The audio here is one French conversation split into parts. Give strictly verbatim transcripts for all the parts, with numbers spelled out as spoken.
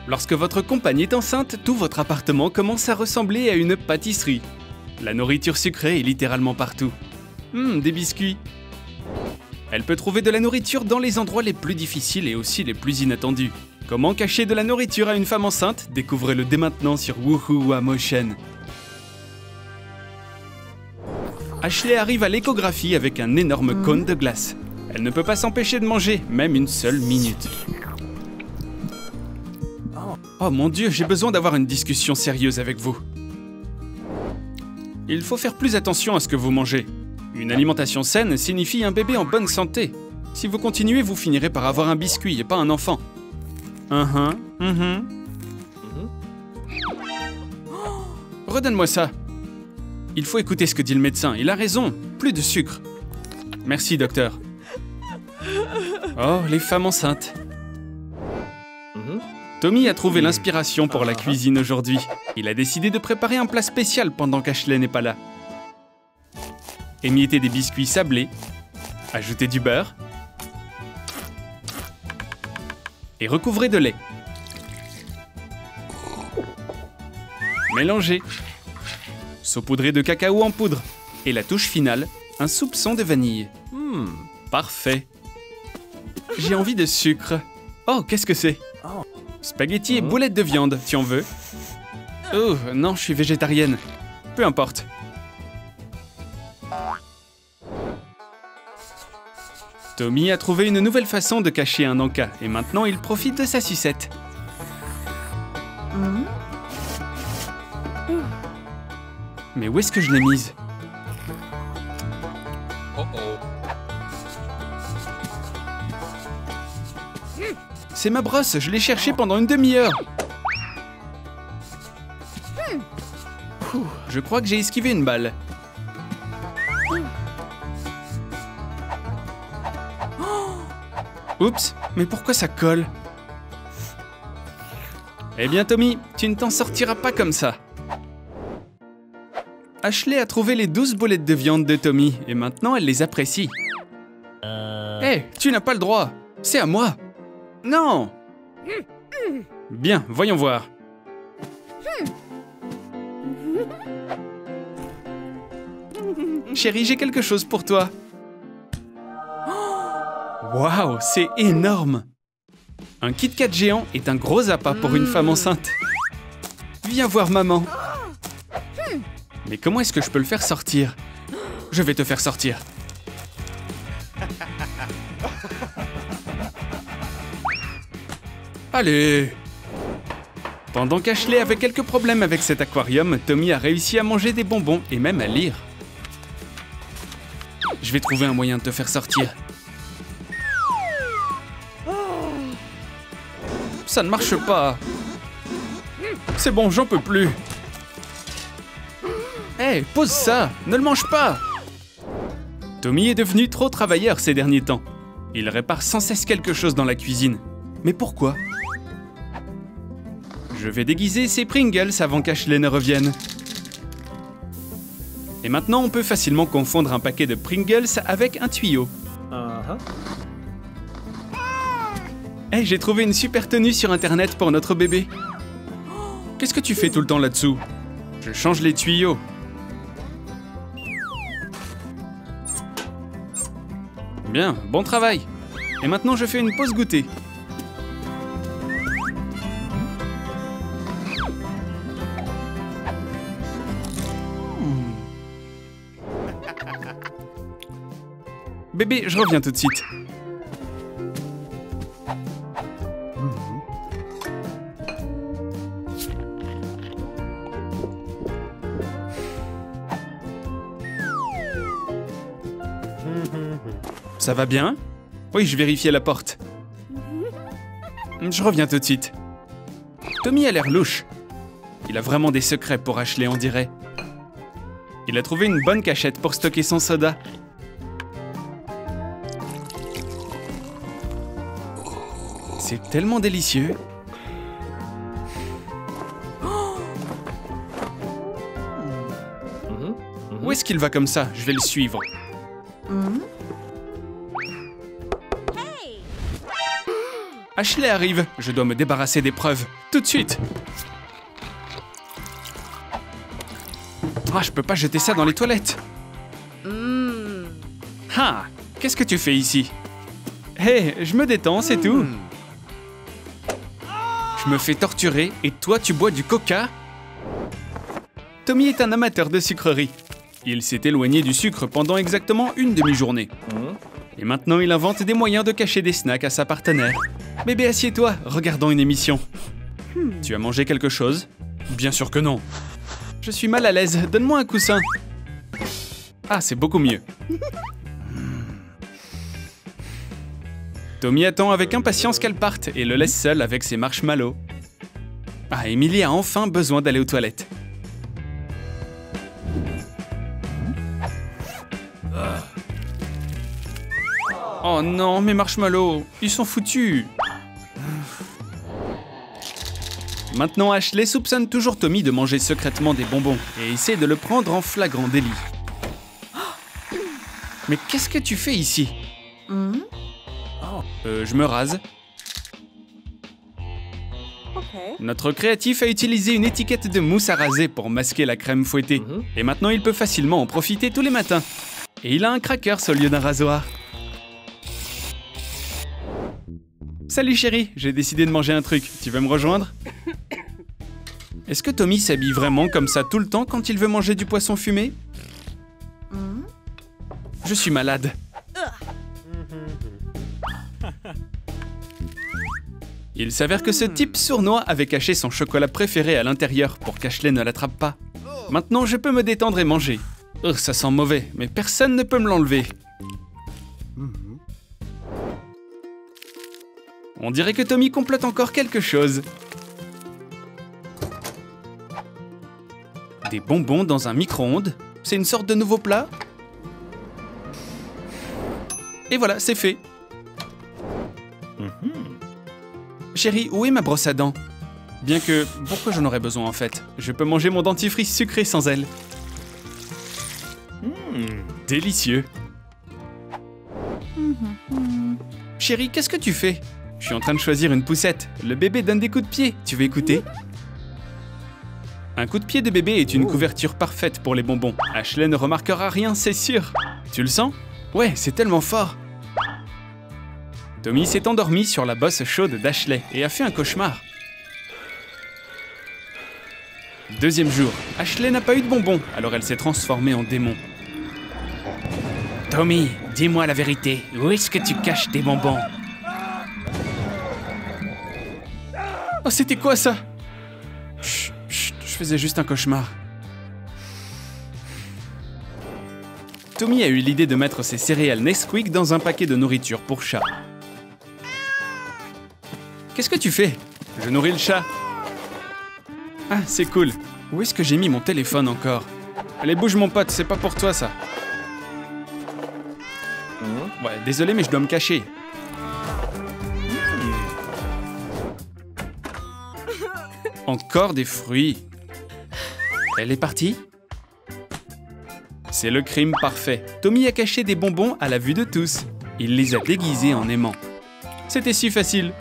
Lorsque votre compagne est enceinte, tout votre appartement commence à ressembler à une pâtisserie. La nourriture sucrée est littéralement partout. Hum, des biscuits. Elle peut trouver de la nourriture dans les endroits les plus difficiles et aussi les plus inattendus. Comment cacher de la nourriture à une femme enceinte? Découvrez-le dès maintenant sur Woohoo Motion. Ashley arrive à l'échographie avec un énorme cône de glace. Elle ne peut pas s'empêcher de manger, même une seule minute. Oh mon Dieu, j'ai besoin d'avoir une discussion sérieuse avec vous. Il faut faire plus attention à ce que vous mangez. Une alimentation saine signifie un bébé en bonne santé. Si vous continuez, vous finirez par avoir un biscuit et pas un enfant. Uh-huh, uh-huh. Redonne-moi ça. Il faut écouter ce que dit le médecin. Il a raison. Plus de sucre. Merci, docteur. Oh, les femmes enceintes. Tommy a trouvé l'inspiration pour la cuisine aujourd'hui. Il a décidé de préparer un plat spécial pendant qu'Ashley n'est pas là. Émiettez des biscuits sablés. Ajoutez du beurre. Et recouvrez de lait. Mélangez. Saupoudrez de cacao en poudre. Et la touche finale, un soupçon de vanille. Hmm, parfait. J'ai envie de sucre. Oh, qu'est-ce que c'est? Spaghetti et boulettes de viande, tu en veux? Oh, non, je suis végétarienne. Peu importe. Tommy a trouvé une nouvelle façon de cacher un encas et maintenant il profite de sa sucette. Mais où est-ce que je l'ai mise? C'est ma brosse, je l'ai cherchée pendant une demi-heure. Je crois que j'ai esquivé une balle. Oups, mais pourquoi ça colle? Eh bien Tommy, tu ne t'en sortiras pas comme ça. Ashley a trouvé les douze boulettes de viande de Tommy et maintenant elle les apprécie. Hé, hey, tu n'as pas le droit. C'est à moi. Non! Bien, voyons voir. Chérie, j'ai quelque chose pour toi. Waouh, c'est énorme! Un Kit Kat géant est un gros appât pour une femme enceinte. Viens voir maman. Mais comment est-ce que je peux le faire sortir? Je vais te faire sortir. Allez! Pendant qu'Ashley avait quelques problèmes avec cet aquarium, Tommy a réussi à manger des bonbons et même à lire. Je vais trouver un moyen de te faire sortir. Ça ne marche pas. C'est bon, j'en peux plus. Hé, hey, pose ça! Ne le mange pas! Tommy est devenu trop travailleur ces derniers temps. Il répare sans cesse quelque chose dans la cuisine. Mais pourquoi? Je vais déguiser ces Pringles avant qu'Ashley ne revienne. Et maintenant, on peut facilement confondre un paquet de Pringles avec un tuyau. Uh-huh. Hey, j'ai trouvé une super tenue sur Internet pour notre bébé. Qu'est-ce que tu fais tout le temps là-dessous? Je change les tuyaux. Bien, bon travail. Et maintenant, je fais une pause goûter. Bébé, je reviens tout de suite. Ça va bien? Oui, je vérifiais la porte. Je reviens tout de suite. Tommy a l'air louche. Il a vraiment des secrets pour Ashley, on dirait. Il a trouvé une bonne cachette pour stocker son soda. C'est tellement délicieux. Où est-ce qu'il va comme ça? Je vais le suivre. Ashley arrive, je dois me débarrasser des preuves, tout de suite. Ah, je peux pas jeter ça dans les toilettes. Mm. Ah, qu'est-ce que tu fais ici? Hé, hey, je me détends, c'est tout. Je me fais torturer et toi tu bois du coca? Tommy est un amateur de sucreries. Il s'est éloigné du sucre pendant exactement une demi-journée. Et maintenant il invente des moyens de cacher des snacks à sa partenaire. Bébé, assieds-toi, regardons une émission. Tu as mangé quelque chose? Bien sûr que non. Je suis mal à l'aise, donne-moi un coussin. Ah, c'est beaucoup mieux. Tommy attend avec impatience qu'elle parte et le laisse seul avec ses marshmallows. Ah, Emily a enfin besoin d'aller aux toilettes. Oh non, mes marshmallows, ils sont foutus. Maintenant, Ashley soupçonne toujours Tommy de manger secrètement des bonbons et essaie de le prendre en flagrant délit. Mais qu'est-ce que tu fais ici? Mm. Euh, je me rase. Okay. Notre créatif a utilisé une étiquette de mousse à raser pour masquer la crème fouettée. Mhm. Et maintenant, il peut facilement en profiter tous les matins. Et il a un crackers au lieu d'un rasoir. Salut chérie, j'ai décidé de manger un truc. Tu veux me rejoindre? Est-ce que Tommy s'habille vraiment comme ça tout le temps quand il veut manger du poisson fumé? Mm. Je suis malade. Il s'avère que ce type sournois avait caché son chocolat préféré à l'intérieur pour qu'Ashley ne l'attrape pas. Maintenant, je peux me détendre et manger. Oh, ça sent mauvais, mais personne ne peut me l'enlever. On dirait que Tommy complote encore quelque chose. Des bonbons dans un micro-ondes? C'est une sorte de nouveau plat? Et voilà, c'est fait. Chérie, où est ma brosse à dents? Bien que, pourquoi j'en aurais besoin en fait? Je peux manger mon dentifrice sucré sans elle. Mmh, délicieux. Chérie, qu'est-ce que tu fais? Je suis en train de choisir une poussette. Le bébé donne des coups de pied. Tu veux écouter? Un coup de pied de bébé est une couverture parfaite pour les bonbons. Ashley ne remarquera rien, c'est sûr. Tu le sens? Ouais, c'est tellement fort. Tommy s'est endormi sur la bosse chaude d'Ashley et a fait un cauchemar. Deuxième jour, Ashley n'a pas eu de bonbons, alors elle s'est transformée en démon. Tommy, dis-moi la vérité, où est-ce que tu caches tes bonbons? Oh, c'était quoi ça? Chut, chut, je faisais juste un cauchemar. Tommy a eu l'idée de mettre ses céréales Nesquik dans un paquet de nourriture pour chat. Qu'est-ce que tu fais? Je nourris le chat. Ah, c'est cool. Où est-ce que j'ai mis mon téléphone encore? Allez, bouge mon pote, c'est pas pour toi ça. Ouais, désolé, mais je dois me cacher. Encore des fruits. Elle est partie? C'est le crime parfait. Tommy a caché des bonbons à la vue de tous. Il les a déguisés en aimant. C'était si facile.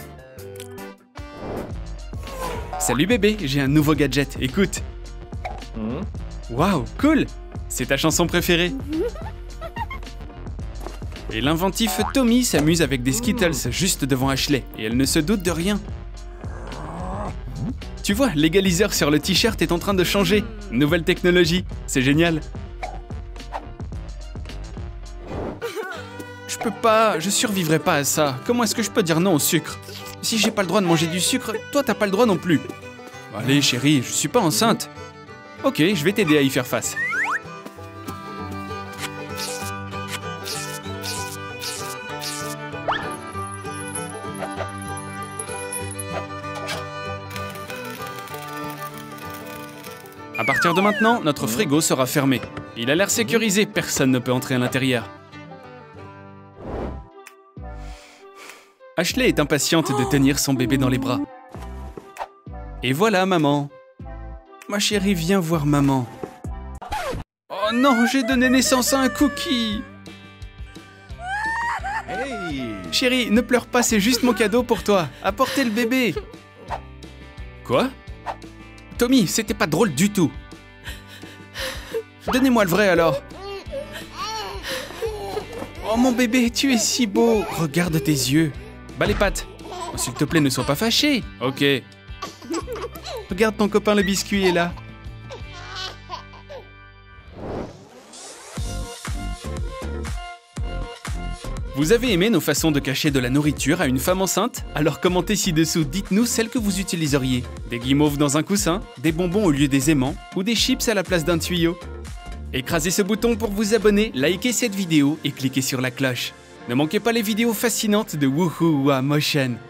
Salut bébé, j'ai un nouveau gadget, écoute. Waouh, cool! C'est ta chanson préférée? Et l'inventif Tommy s'amuse avec des Skittles juste devant Ashley et elle ne se doute de rien. Tu vois, l'égaliseur sur le t-shirt est en train de changer. Nouvelle technologie, c'est génial. Je peux pas, je survivrai pas à ça. Comment est-ce que je peux dire non au sucre? Si j'ai pas le droit de manger du sucre, toi t'as pas le droit non plus. Allez chérie, je suis pas enceinte. Ok, je vais t'aider à y faire face. À partir de maintenant, notre frigo sera fermé. Il a l'air sécurisé, personne ne peut entrer à l'intérieur. Ashley est impatiente de tenir son bébé dans les bras. Et voilà, maman. Ma chérie, viens voir maman. Oh non, j'ai donné naissance à un cookie. Chérie, ne pleure pas, c'est juste mon cadeau pour toi. Apportez le bébé. Quoi? Tommy, c'était pas drôle du tout. Donnez-moi le vrai alors. Oh mon bébé, tu es si beau. Regarde tes yeux. Bas les pattes. Oh, s'il te plaît, ne sois pas fâché. Ok. Regarde ton copain, le biscuit est là. Vous avez aimé nos façons de cacher de la nourriture à une femme enceinte? Alors commentez ci-dessous, dites-nous celles que vous utiliseriez. Des guimauves dans un coussin, des bonbons au lieu des aimants, ou des chips à la place d'un tuyau. Écrasez ce bouton pour vous abonner, likez cette vidéo et cliquez sur la cloche. Ne manquez pas les vidéos fascinantes de Woohoo Motion.